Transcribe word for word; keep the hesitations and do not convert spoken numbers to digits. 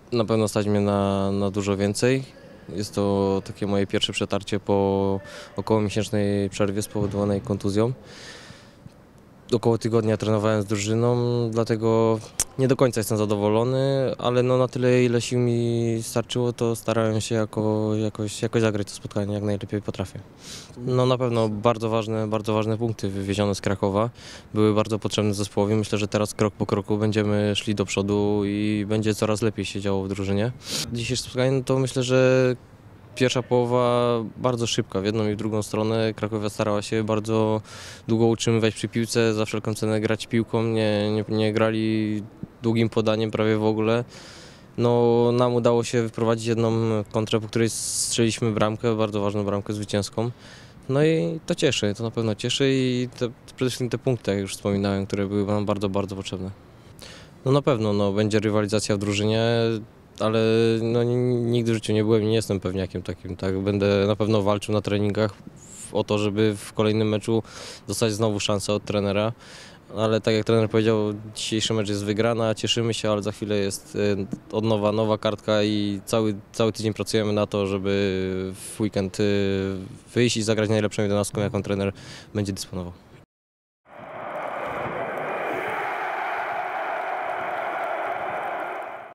Na pewno stać mnie na, na dużo więcej. Jest to takie moje pierwsze przetarcie po około miesięcznej przerwie spowodowanej kontuzją. Około tygodnia trenowałem z drużyną, dlatego nie do końca jestem zadowolony, ale no na tyle, ile sił mi starczyło, to starałem się jako, jakoś, jakoś zagrać to spotkanie jak najlepiej potrafię. No na pewno bardzo ważne, bardzo ważne punkty wywiezione z Krakowa były bardzo potrzebne zespołowi. Myślę, że teraz krok po kroku będziemy szli do przodu i będzie coraz lepiej się działo w drużynie. Dzisiejsze spotkanie no to myślę, że pierwsza połowa bardzo szybka, w jedną i w drugą stronę. Krakowia starała się bardzo długo utrzymywać przy piłce, za wszelką cenę grać piłką, nie, nie, nie grali długim podaniem prawie w ogóle. No, nam udało się wyprowadzić jedną kontrę, po której strzeliliśmy bramkę, bardzo ważną bramkę zwycięską. No i to cieszy, to na pewno cieszy i te, przede wszystkim te punkty, jak już wspominałem, które były nam bardzo, bardzo potrzebne. No na pewno no, będzie rywalizacja w drużynie, ale no, nigdy w życiu nie byłem i nie jestem pewniakiem takim. Tak? Będę na pewno walczył na treningach o to, żeby w kolejnym meczu dostać znowu szansę od trenera. Ale tak jak trener powiedział, dzisiejszy mecz jest wygrana, cieszymy się, ale za chwilę jest od nowa nowa kartka i cały, cały tydzień pracujemy na to, żeby w weekend wyjść i zagrać najlepszą jedenastką, jaką trener będzie dysponował.